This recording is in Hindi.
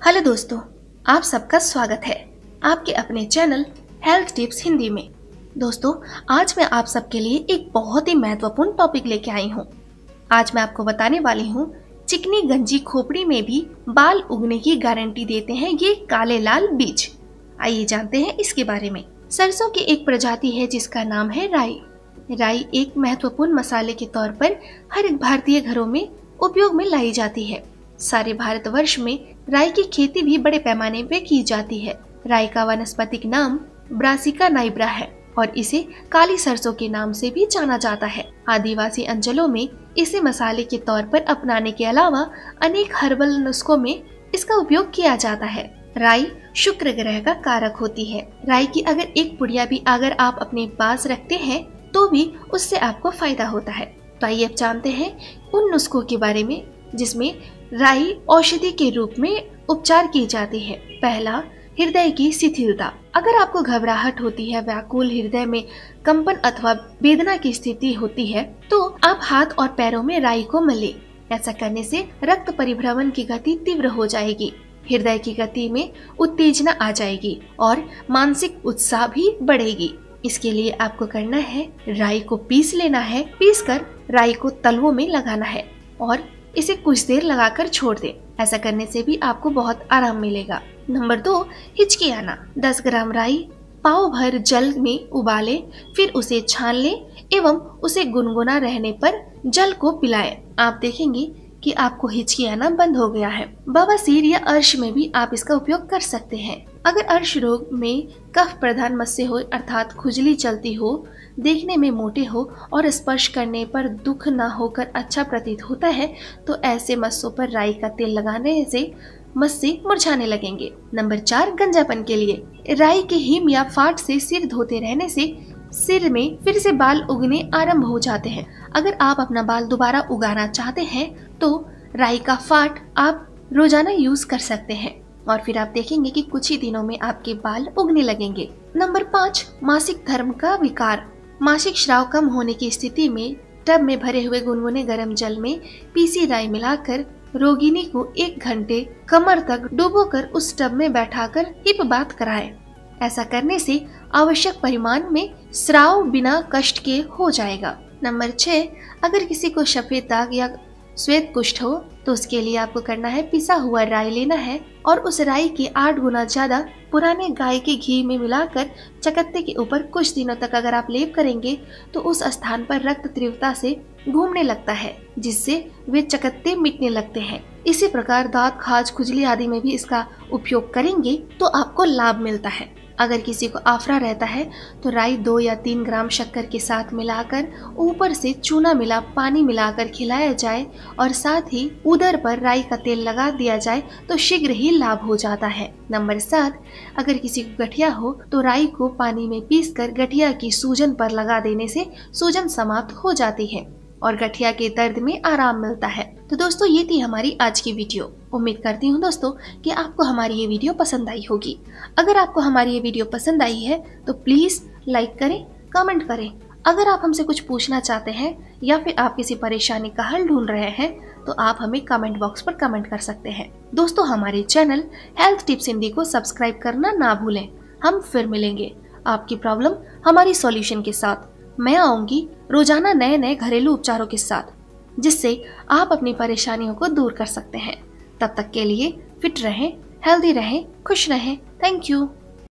हेलो दोस्तों, आप सबका स्वागत है आपके अपने चैनल हेल्थ टिप्स हिंदी में। दोस्तों, आज मैं आप सबके लिए एक बहुत ही महत्वपूर्ण टॉपिक लेके आई हूँ। आज मैं आपको बताने वाली हूँ चिकनी गंजी खोपड़ी में भी बाल उगने की गारंटी देते हैं ये काले लाल बीज। आइए जानते हैं इसके बारे में। सरसों की एक प्रजाति है जिसका नाम है राई। राई एक महत्वपूर्ण मसाले के तौर पर हर एक भारतीय घरों में उपयोग में लाई जाती है। सारे भारतवर्ष में राई की खेती भी बड़े पैमाने पे की जाती है। राई का वानस्पतिक नाम ब्रासिका नाइब्रा है और इसे काली सरसों के नाम से भी जाना जाता है। आदिवासी अंचलों में इसे मसाले के तौर पर अपनाने के अलावा अनेक हर्बल नुस्खों में इसका उपयोग किया जाता है। राई शुक्र ग्रह का कारक होती है। राई की अगर एक पुड़िया भी अगर आप अपने पास रखते हैं तो भी उससे आपको फायदा होता है। तो आइए अब जानते हैं उन नुस्खों के बारे में जिसमें राई औषधि के रूप में उपचार की जाती है। पहला, हृदय की शिथिलता। अगर आपको घबराहट होती है, व्याकुल हृदय में कंपन अथवा वेदना की स्थिति होती है तो आप हाथ और पैरों में राई को मलें। ऐसा करने से रक्त परिभ्रमण की गति तीव्र हो जाएगी, हृदय की गति में उत्तेजना आ जाएगी और मानसिक उत्साह भी बढ़ेगी। इसके लिए आपको करना है, राई को पीस लेना है। पीसकर राई को तलवों में लगाना है और इसे कुछ देर लगाकर छोड़ दें। ऐसा करने से भी आपको बहुत आराम मिलेगा। नंबर 2, हिचकी आना। 10 ग्राम राई पाव भर जल में उबालें, फिर उसे छान लें एवं उसे गुनगुना रहने पर जल को पिलाएं। आप देखेंगे कि आपको हिचकी आना बंद हो गया है। बवासीर या अर्श में भी आप इसका उपयोग कर सकते हैं। अगर अर्श रोग में कफ प्रधान मस्से हो अर्थात खुजली चलती हो, देखने में मोटे हो और स्पर्श करने पर दुख न होकर अच्छा प्रतीत होता है तो ऐसे मस्सों पर राई का तेल लगाने से मस्से मुरझाने लगेंगे। नंबर 4, गंजापन के लिए राई के हिम या फाट से सिर धोते रहने से सिर में फिर से बाल उगने आरंभ हो जाते हैं। अगर आप अपना बाल दोबारा उगाना चाहते हैं तो राई का फाट आप रोजाना यूज कर सकते हैं और फिर आप देखेंगे कि कुछ ही दिनों में आपके बाल उगने लगेंगे। नंबर 5, मासिक धर्म का विकार। मासिक स्राव कम होने की स्थिति में टब में भरे हुए गुनगुने गर्म जल में पीसी राई मिलाकर रोगिणी को 1 घंटे कमर तक डुबोकर उस टब में बैठाकर हिपबात कराएं। ऐसा करने से आवश्यक परिमाण में स्राव बिना कष्ट के हो जाएगा। नंबर 6, अगर किसी को सफेद दाग या श्वेत कुष्ठ हो तो उसके लिए आपको करना है, पिसा हुआ राई लेना है और उस राई के 8 गुना ज्यादा पुराने गाय के घी में मिलाकर चकत्ते के ऊपर कुछ दिनों तक अगर आप लेप करेंगे तो उस स्थान पर रक्त तीव्रता से घूमने लगता है जिससे वे चकत्ते मिटने लगते हैं। इसी प्रकार दांत, खाज, खुजली आदि में भी इसका उपयोग करेंगे तो आपको लाभ मिलता है। अगर किसी को आफरा रहता है तो राई 2 या 3 ग्राम शक्कर के साथ मिलाकर ऊपर से चूना मिला पानी मिलाकर खिलाया जाए और साथ ही उदर पर राई का तेल लगा दिया जाए तो शीघ्र ही लाभ हो जाता है। नंबर 7, अगर किसी को गठिया हो तो राई को पानी में पीसकर गठिया की सूजन पर लगा देने से सूजन समाप्त हो जाती है और गठिया के दर्द में आराम मिलता है। तो दोस्तों, ये थी हमारी आज की वीडियो। उम्मीद करती हूँ दोस्तों कि आपको हमारी ये वीडियो पसंद आई होगी। अगर आपको हमारी ये वीडियो पसंद आई है तो प्लीज लाइक करें, कमेंट करें। अगर आप हमसे कुछ पूछना चाहते हैं या फिर आप किसी परेशानी का हल ढूंढ रहे हैं तो आप हमें कमेंट बॉक्स पर कमेंट कर सकते हैं। दोस्तों, हमारे चैनल हेल्थ टिप्स हिंदी को सब्सक्राइब करना ना भूलें। हम फिर मिलेंगे आपकी प्रॉब्लम हमारी सॉल्यूशन के साथ। मैं आऊंगी रोजाना नए नए घरेलू उपचारों के साथ जिससे आप अपनी परेशानियों को दूर कर सकते हैं। तब तक के लिए फिट रहें, हेल्दी रहें, खुश रहें। Thank you.